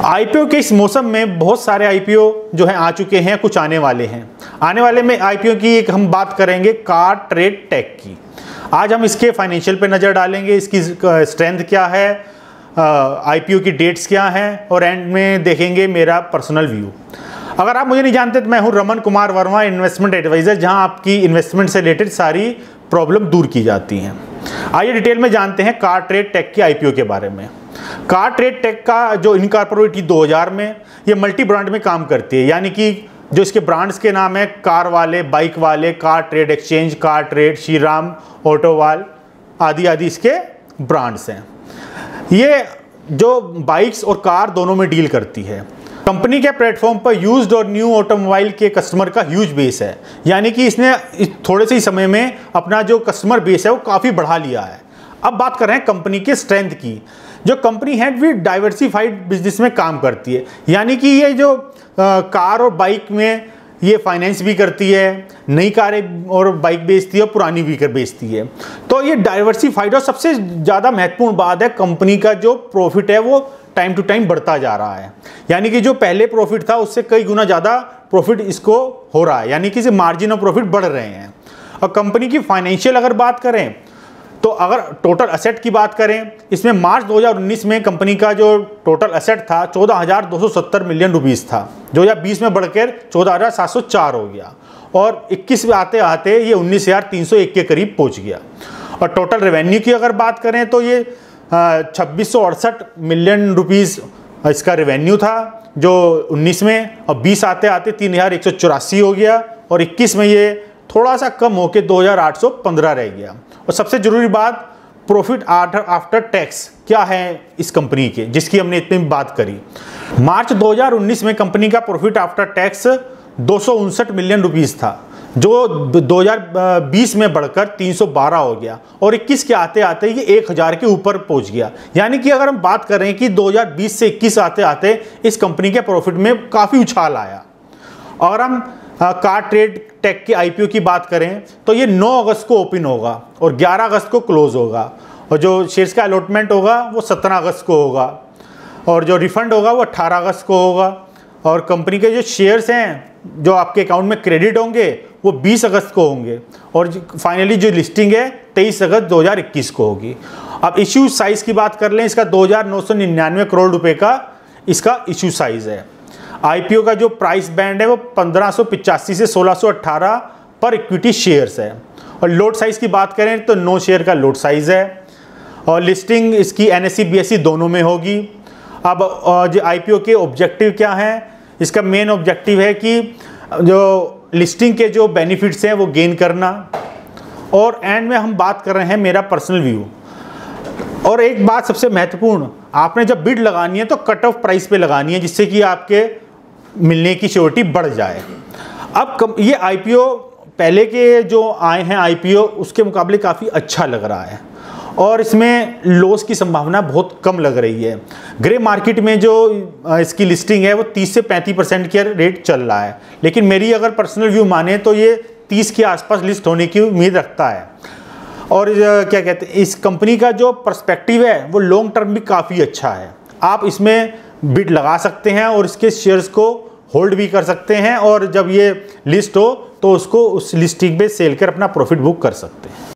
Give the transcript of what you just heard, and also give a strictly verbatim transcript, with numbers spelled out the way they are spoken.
IPO के इस मौसम में बहुत सारे आईपीओ जो है आ चुके हैं, कुछ आने वाले हैं। आने वाले में आईपीओ की एक हम बात करेंगे कार्ट्रेटेक की। आज हम इसके फाइनेंशियल पे नज़र डालेंगे, इसकी स्ट्रेंथ क्या है, आईपीओ की डेट्स क्या हैं, और एंड में देखेंगे मेरा पर्सनल व्यू। अगर आप मुझे नहीं जानते तो मैं हूं रमन कुमार वर्मा, इन्वेस्टमेंट एडवाइज़र, जहां आपकी इन्वेस्टमेंट से रिलेटेड सारी प्रॉब्लम दूर की जाती हैं। आइए डिटेल में जानते हैं कार्ट्रेटेक की आईपीओ के बारे में। कार्ट्रेटेक का जो इनकॉर्पोरेट की दो हज़ार में, ये मल्टी ब्रांड में काम करती है, यानी कि जो इसके ब्रांड्स के नाम है कार वाले, बाइक वाले, car trade exchange, car trade, Shriram, ऑटोवाल आदि आदि इसके ब्रांड्स हैं। ये जो बाइक्स और कार दोनों में डील करती है। कंपनी के प्लेटफॉर्म पर यूज्ड और न्यू ऑटोमोबाइल के कस्टमर का ह्यूज बेस है, यानी कि इसने थोड़े से ही समय में अपना जो कस्टमर बेस है वो काफ़ी बढ़ा लिया है। अब बात कर रहे हैं कंपनी के स्ट्रेंथ की। जो कंपनी है वो डाइवर्सिफाइड बिजनेस में काम करती है, यानी कि ये जो आ, कार और बाइक में ये फाइनेंस भी करती है, नई कारें और बाइक बेचती है और पुरानी भी कर बेचती है। तो ये डाइवर्सिफाइड, और सबसे ज़्यादा महत्वपूर्ण बात है कंपनी का जो प्रॉफिट है वो टाइम टू टाइम बढ़ता जा रहा है, यानी कि जो पहले प्रॉफिट था उससे कई गुना ज़्यादा प्रॉफिट इसको हो रहा है, यानी कि इसे मार्जिन और प्रॉफिट बढ़ रहे हैं। और कंपनी की फाइनेंशियल अगर बात करें तो अगर टोटल असेट की बात करें, इसमें मार्च दो हज़ार उन्नीस में कंपनी का जो टोटल असेट था चौदह हज़ार दो सौ सत्तर मिलियन रुपीस था, दो हज़ार बीस में बढ़कर चौदह हज़ार सात सौ चार हो गया, और इक्कीस में आते आते ये उन्नीस हज़ार तीन सौ एक के करीब पहुंच गया। और टोटल रेवेन्यू की अगर बात करें तो ये छब्बीस सौ अड़सठ मिलियन रुपीस इसका रेवेन्यू था जो उन्नीस में, और बीस आते आते तीन हज़ार एक सौ चौरासी हो गया, और इक्कीस में ये थोड़ा सा कम होकर दो हज़ार आठ सौ पंद्रह रह गया। और सबसे ज़रूरी बात, प्रॉफिट आफ्टर टैक्स क्या है इस कंपनी के, जिसकी हमने इतनी बात करी। मार्च दो हज़ार उन्नीस में कंपनी का प्रॉफिट आफ्टर टैक्स दो सौ उनसठ मिलियन रुपीस था, जो दो हज़ार बीस में बढ़कर तीन सौ बारह हो गया, और इक्कीस के आते आते ये एक हज़ार के ऊपर पहुंच गया। यानी कि अगर हम बात करें कि दो हज़ार बीस से इक्कीस आते आते इस कंपनी के प्रॉफिट में काफ़ी उछाल आया। और हम कार्ट्रेटेक के आईपीओ की बात करें तो ये नौ अगस्त को ओपन होगा और ग्यारह अगस्त को क्लोज होगा, और जो शेयर्स का अलॉटमेंट होगा वो सत्रह अगस्त को होगा, और जो रिफंड होगा वो अट्ठारह अगस्त को होगा, और कंपनी के जो शेयर्स हैं जो आपके अकाउंट में क्रेडिट होंगे वो बीस अगस्त को होंगे, और फाइनली जो लिस्टिंग है तेईस अगस्त दो हज़ार इक्कीस को होगी। अब इश्यू साइज़ की बात कर लें, इसका दो हज़ार नौ सौ निन्यानवे करोड़ रुपए का इसका इश्यू साइज़ है। आईपीओ का जो प्राइस बैंड है वो पंद्रह सौ पिचासी से सोलह सौ अट्ठारह पर इक्विटी शेयर्स है, और लोट साइज़ की बात करें तो नौ शेयर का लोट साइज़ है, और लिस्टिंग इसकी एनएसई बीएसई दोनों में होगी। अब जो आईपीओ के ऑब्जेक्टिव क्या हैं, इसका मेन ऑब्जेक्टिव है कि जो लिस्टिंग के जो बेनिफिट्स हैं वो गेन करना, और एंड में हम बात कर रहे हैं मेरा पर्सनल व्यू। और एक बात सबसे महत्वपूर्ण, आपने जब बिड लगानी है तो कट ऑफ प्राइस पे लगानी है, जिससे कि आपके मिलने की श्योरिटी बढ़ जाए। अब कम, ये आईपीओ पहले के जो आए हैं आईपीओ उसके मुकाबले काफ़ी अच्छा लग रहा है, और इसमें लॉस की संभावना बहुत कम लग रही है। ग्रे मार्केट में जो इसकी लिस्टिंग है वो तीस से पैंतीस परसेंट के रेट चल रहा है, लेकिन मेरी अगर पर्सनल व्यू माने तो ये तीस के आसपास लिस्ट होने की उम्मीद रखता है। और क्या कहते हैं, इस कंपनी का जो पर्सपेक्टिव है वो लॉन्ग टर्म भी काफ़ी अच्छा है। आप इसमें बिड लगा सकते हैं और इसके शेयर्स को होल्ड भी कर सकते हैं, और जब ये लिस्ट हो तो उसको उस लिस्टिंग पे सेल कर अपना प्रॉफिट बुक कर सकते हैं।